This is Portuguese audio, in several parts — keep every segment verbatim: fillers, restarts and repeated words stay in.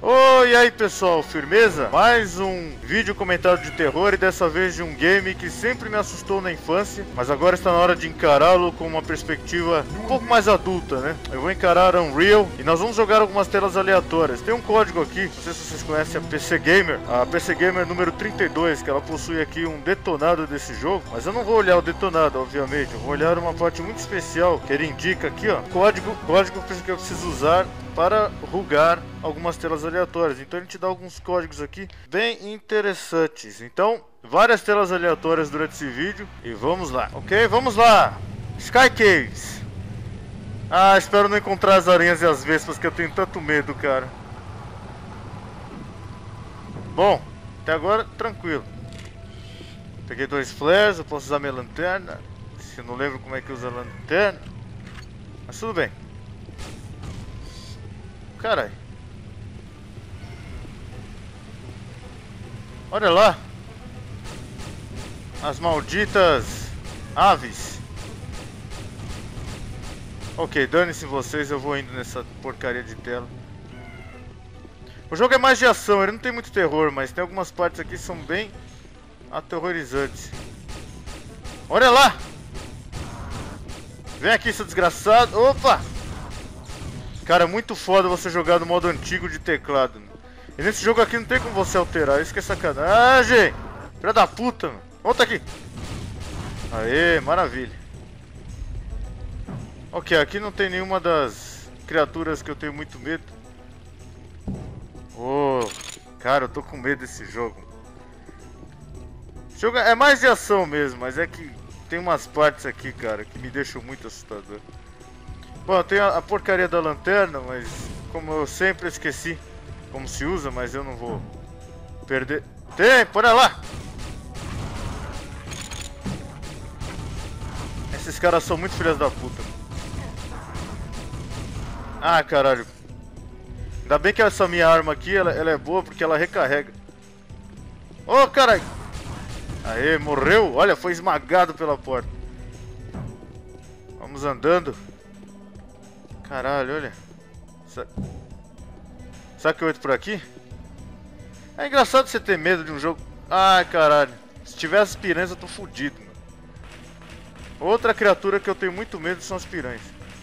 Oi, e aí pessoal, firmeza? Mais um vídeo comentário de terror e dessa vez de um game que sempre me assustou na infância, mas agora está na hora de encará-lo com uma perspectiva um pouco mais adulta, né? Eu vou encarar Unreal e nós vamos jogar algumas telas aleatórias. Tem um código aqui, não sei se vocês conhecem a P C Gamer, a P C Gamer número trinta e dois, que ela possui aqui um detonado desse jogo, mas eu não vou olhar o detonado, obviamente, eu vou olhar uma parte muito especial que ele indica aqui, ó, código, código que eu preciso usar para rugar algumas telas aleatórias. Então ele te dá alguns códigos aqui bem interessantes. Então, várias telas aleatórias durante esse vídeo e vamos lá. Ok, vamos lá. Sky Caves. Ah, espero não encontrar as aranhas e as vespas, que eu tenho tanto medo, cara. Bom, até agora tranquilo. Peguei dois flares, eu posso usar minha lanterna. Se eu não lembro como é que usa a lanterna, mas tudo bem. Carai. Olha lá. As malditas aves. Ok, dane-se vocês, eu vou indo nessa porcaria de tela. O jogo é mais de ação, ele não tem muito terror, mas tem algumas partes aqui que são bem aterrorizantes. Olha lá. Vem aqui, seu desgraçado. Opa! Cara, é muito foda você jogar no modo antigo de teclado, mano. E nesse jogo aqui não tem como você alterar, isso que é sacanagem. Filha da puta, mano. Volta aqui. Aê, maravilha. Ok, aqui não tem nenhuma das criaturas que eu tenho muito medo. Oh, cara, eu tô com medo desse jogo. Esse jogo é mais de ação mesmo, mas é que tem umas partes aqui, cara, que me deixam muito assustador. Bom, tem a, a porcaria da lanterna, mas como eu sempre esqueci como se usa, mas eu não vou perder tempo. Olha lá! Esses caras são muito filhas da puta. Ah, caralho. Ainda bem que essa minha arma aqui, ela, ela é boa porque ela recarrega. Ô, oh, caralho! Aê, morreu? Olha, foi esmagado pela porta. Vamos andando. Caralho, olha. Será que eu entro por aqui? É engraçado você ter medo de um jogo. Ai, caralho. Se tiver as piranhas eu tô fudido, mano. Outra criatura que eu tenho muito medo são as piranhas.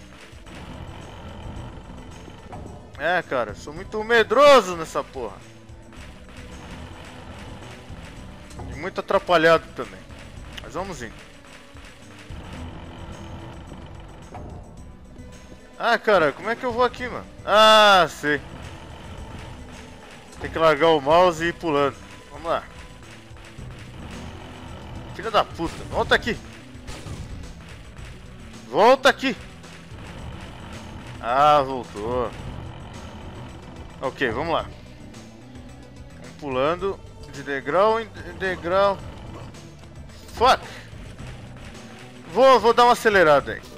É, cara, sou muito medroso nessa porra. E muito atrapalhado também. Mas vamos indo. Ah, cara, como é que eu vou aqui, mano? Ah, sei. Tem que largar o mouse e ir pulando. Vamos lá. Filha da puta, volta aqui. Volta aqui. Ah, voltou. Ok, vamos lá. Vamos pulando de degrau em degrau. Fuck. Vou, vou dar uma acelerada aí.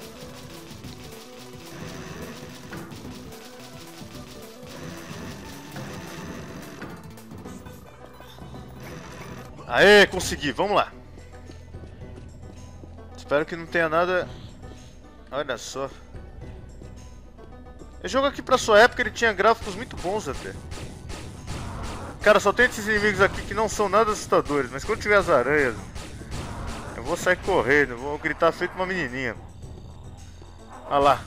Aê, consegui, vamos lá. Espero que não tenha nada. Olha só. Esse jogo aqui pra sua época ele tinha gráficos muito bons até. Cara, só tem esses inimigos aqui que não são nada assustadores, mas quando tiver as aranhas, eu vou sair correndo, eu vou gritar feito uma menininha. Olha lá.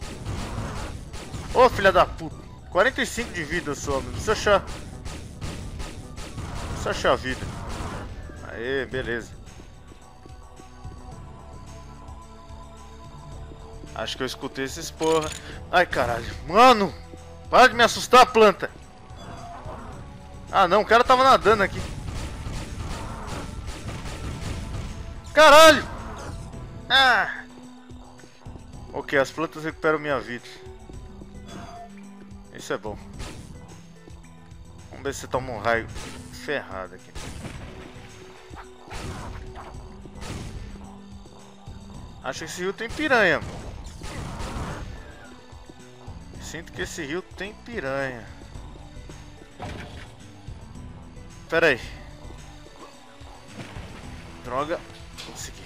Ô, filha da puta. quarenta e cinco de vida só, mano. Precisa achar. Precisa achar a vida. Aê, beleza. Acho que eu escutei esses porra. Ai, caralho. Mano! Para de me assustar, planta! Ah, não. O cara tava nadando aqui. Caralho! Ah! Ok, as plantas recuperam minha vida. Isso é bom. Vamos ver se você toma um raio ferrado aqui. Acho que esse rio tem piranha. Sinto que esse rio tem piranha. Pera aí. Droga. Consegui.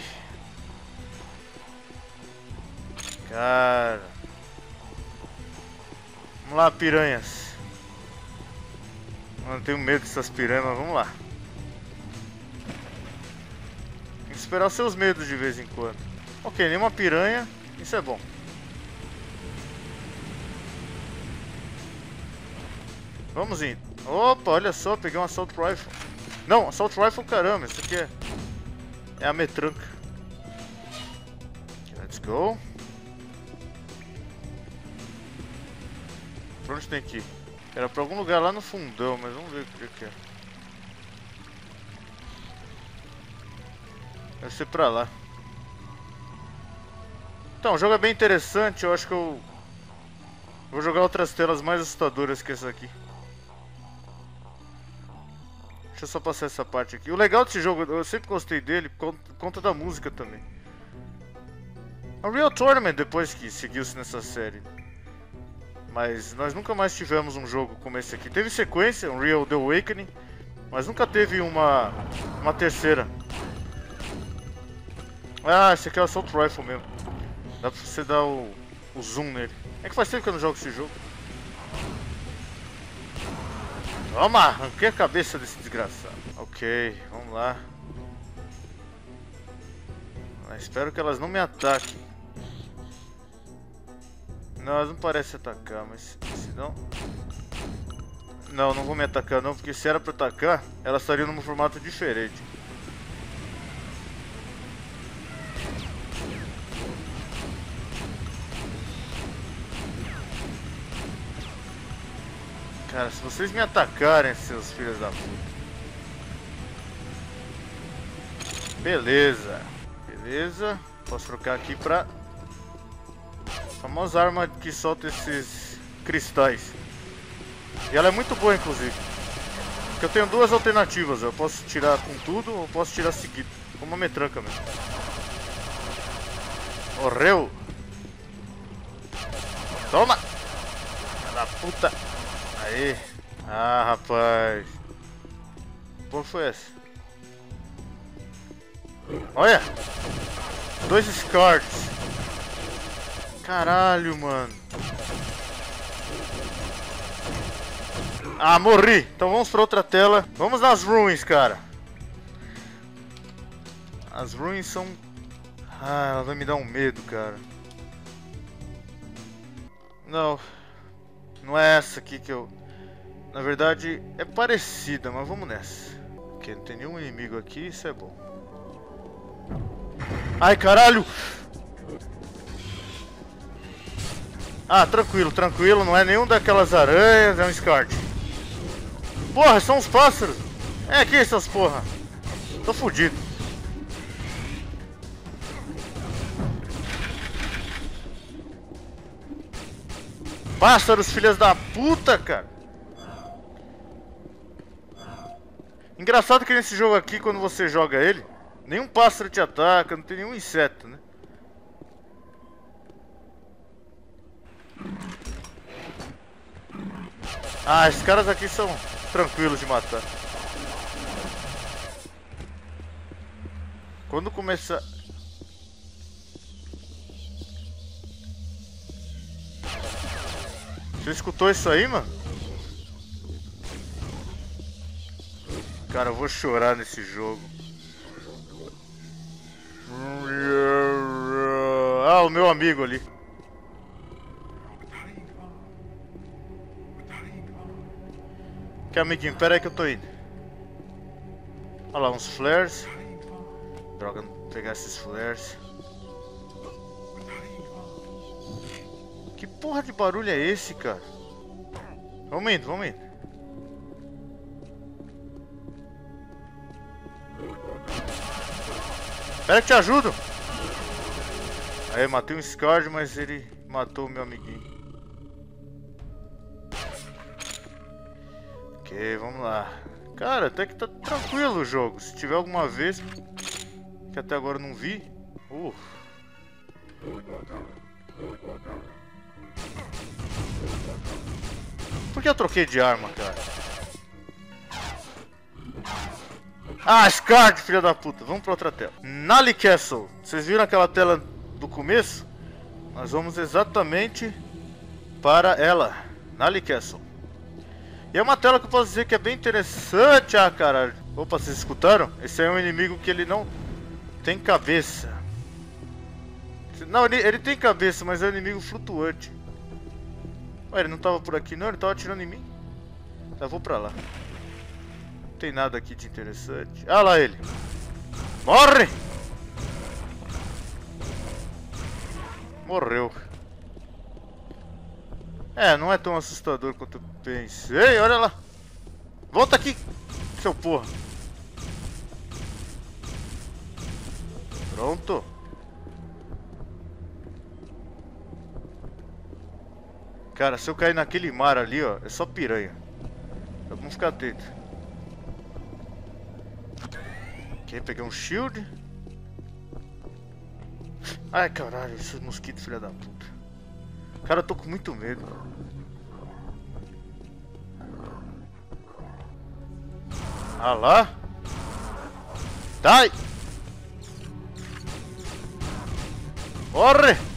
Cara. Vamos lá, piranhas. Mano, tenho medo dessas piranhas, mas vamos lá. Tem que esperar seus medos de vez em quando. Ok, nenhuma piranha. Isso é bom. Vamos indo. Opa, olha só, peguei um Assault Rifle. Não, Assault Rifle, caramba, isso aqui é... É a metranca. Let's go. Pra onde tem que ir? Era pra algum lugar lá no fundão, mas vamos ver o que é. Deve ser pra lá. Então, o jogo é bem interessante, eu acho que eu... Vou jogar outras telas mais assustadoras que essa aqui. Deixa eu só passar essa parte aqui. O legal desse jogo, eu sempre gostei dele por conta da música também. Unreal Tournament depois que seguiu-se nessa série. Mas nós nunca mais tivemos um jogo como esse aqui. Teve sequência, Unreal The Awakening, mas nunca teve uma, uma terceira. Ah, esse aqui é o Assault Rifle mesmo. Dá pra você dar o, o zoom nele. É que faz tempo que eu não jogo esse jogo. Toma! Arranquei a cabeça desse desgraçado. Ok, vamos lá. Mas espero que elas não me ataquem. Não, elas não parecem atacar, mas se não... Não, não vão me atacar não, porque se era pra atacar, elas estariam num formato diferente. Cara, se vocês me atacarem, seus filhos da puta. Beleza. Beleza. Posso trocar aqui pra... famosa arma que solta esses cristais. E ela é muito boa, inclusive. Porque eu tenho duas alternativas. Eu posso tirar com tudo ou posso tirar seguido. Como uma metranca mesmo. Morreu. Toma. Filha da puta. Aí. Ah, rapaz. Qual foi essa? Olha. Dois Scards. Caralho, mano. Ah, morri. Então vamos pra outra tela. Vamos nas ruins, cara. As ruins são... Ah, ela vai me dar um medo, cara. Não. Não é essa aqui que eu... Na verdade, é parecida, mas vamos nessa. Ok, não tem nenhum inimigo aqui, isso é bom. Ai, caralho! Ah, tranquilo, tranquilo, não é nenhum daquelas aranhas, é um Scart. Porra, são os pássaros. É, que essas porra? Tô fudido. Pássaros, filhas da puta, cara. Engraçado que nesse jogo aqui, quando você joga ele, nenhum pássaro te ataca, não tem nenhum inseto, né? Ah, esses caras aqui são tranquilos de matar. Quando começar... Você escutou isso aí, mano? Cara, eu vou chorar nesse jogo. Ah, o meu amigo ali. Que amiguinho, pera aí que eu tô indo. Olha lá, uns flares. Droga, não pegar esses flares. Que porra de barulho é esse, cara? Vamos indo, vamos indo. Pera que te ajudo. Aí, matei um Scard, mas ele matou o meu amiguinho. Ok, vamos lá. Cara, até que tá tranquilo o jogo. Se tiver alguma vez que até agora eu não vi. Uh. Por que eu troquei de arma, cara? Ah, Scard, filha da puta. Vamos pra outra tela. Nali Castle. Vocês viram aquela tela do começo? Nós vamos exatamente para ela. Nali Castle. E é uma tela que eu posso dizer que é bem interessante. Ah, caralho. Opa, vocês escutaram? Esse aí é um inimigo que ele não tem cabeça. Não, ele, ele tem cabeça, mas é um inimigo flutuante. Ué, ele não tava por aqui não? Ele tava atirando em mim? Tá, vou pra lá. Não tem nada aqui de interessante. Ah lá ele. Morre! Morreu. É, não é tão assustador quanto eu pensei. Olha lá. Volta aqui, seu porra. Pronto. Cara, se eu cair naquele mar ali, ó, é só piranha. Vamos ficar atento. Aqui, peguei um shield. Ai, caralho, esses mosquitos, filha da puta. Cara, eu tô com muito medo. Ah lá. Dai! Corre!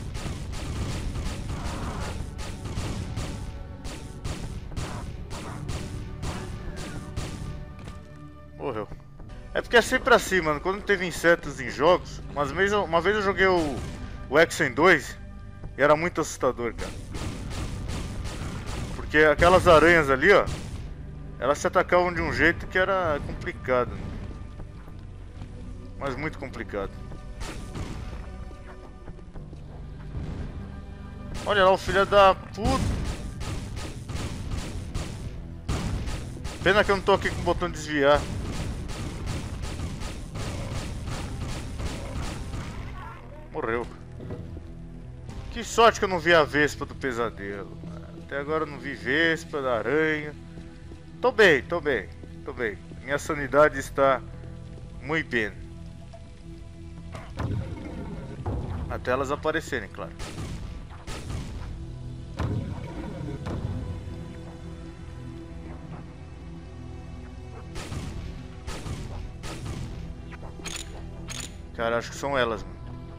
Morreu. É porque é sempre assim, mano. Quando teve insetos em jogos, umas vezes, uma vez eu joguei o, o Hexen dois e era muito assustador, cara. Porque aquelas aranhas ali, ó, elas se atacavam de um jeito que era complicado. Mas muito complicado. Olha lá o filho da puta. Pena que eu não tô aqui com o botão de desviar. Morreu. Que sorte que eu não vi a Vespa do pesadelo. Até agora eu não vi Vespa da aranha. Tô bem, tô bem, tô bem. Minha sanidade está muito bem. Até elas aparecerem, claro. Cara, acho que são elas, mano.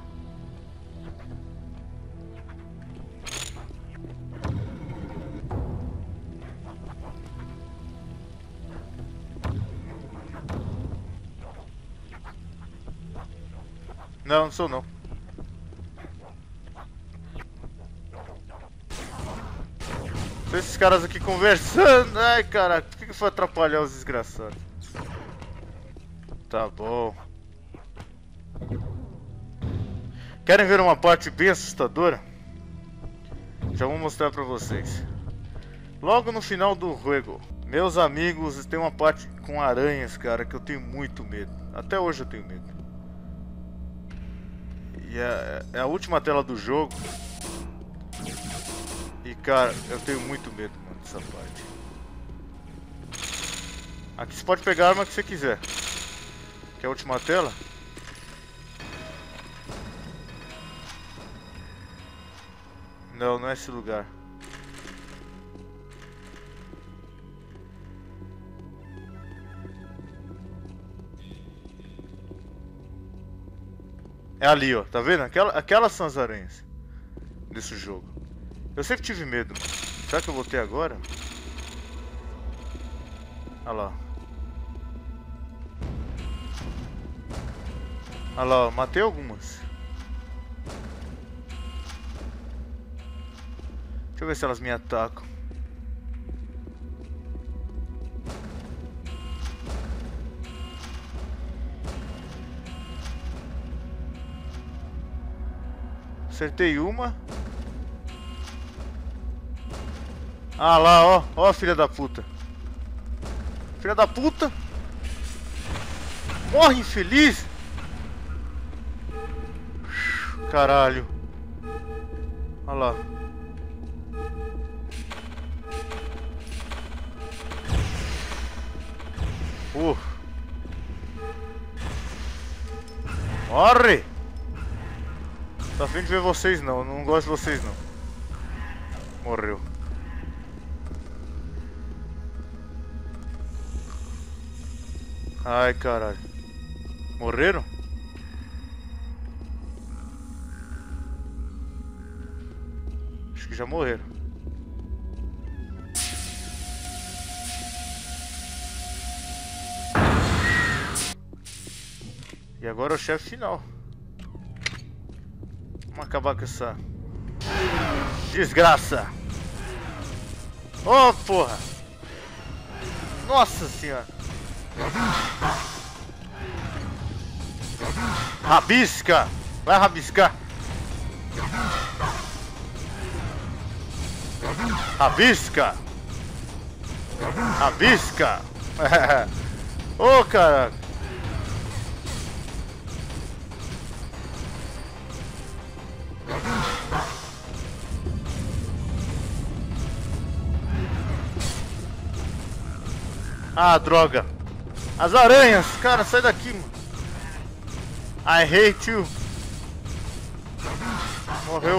Não, não sou não. São esses caras aqui conversando. Ai, caraca, por que que foi atrapalhar os desgraçados? Tá bom. Querem ver uma parte bem assustadora? Já vou mostrar pra vocês. Logo no final do jogo, meus amigos, tem uma parte com aranhas, cara, que eu tenho muito medo. Até hoje eu tenho medo. E é, é a última tela do jogo. E cara, eu tenho muito medo, mano, dessa parte. Aqui você pode pegar a arma que você quiser. Que é a última tela. Não, não é esse lugar. É ali, ó. Tá vendo? Aquela, aquelas são as aranhas desse jogo. Eu sempre tive medo, mano. Será que eu vou ter agora? Olha lá. Olha lá, ó. Matei algumas. Deixa eu ver se elas me atacam. Acertei uma. Ah lá, ó. Ó, filha da puta. Filha da puta. Morre, infeliz. Caralho. Olha lá. Uh. Morre. Tô a fim de ver vocês não, eu não gosto de vocês não. Morreu. Ai, caralho. Morreram? Acho que já morreram. E agora é o chefe final. Vamos acabar com essa desgraça. Oh, porra. Nossa senhora. Rabisca. Vai rabiscar. Rabisca. Rabisca. Ô, oh, cara. Ah, droga. As aranhas. Cara, sai daqui, mano. I hate you. Morreu.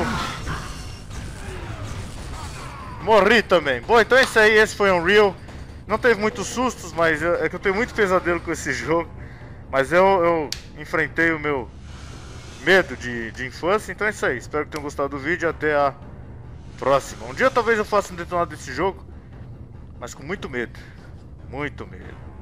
Morri também. Bom, então é isso aí. Esse foi Unreal. Não teve muitos sustos, mas eu, é que eu tenho muito pesadelo com esse jogo. Mas eu, eu enfrentei o meu medo de, de infância. Então é isso aí. Espero que tenham gostado do vídeo. Até a próxima. Um dia talvez eu faça um detonado desse jogo, mas com muito medo. Muito medo.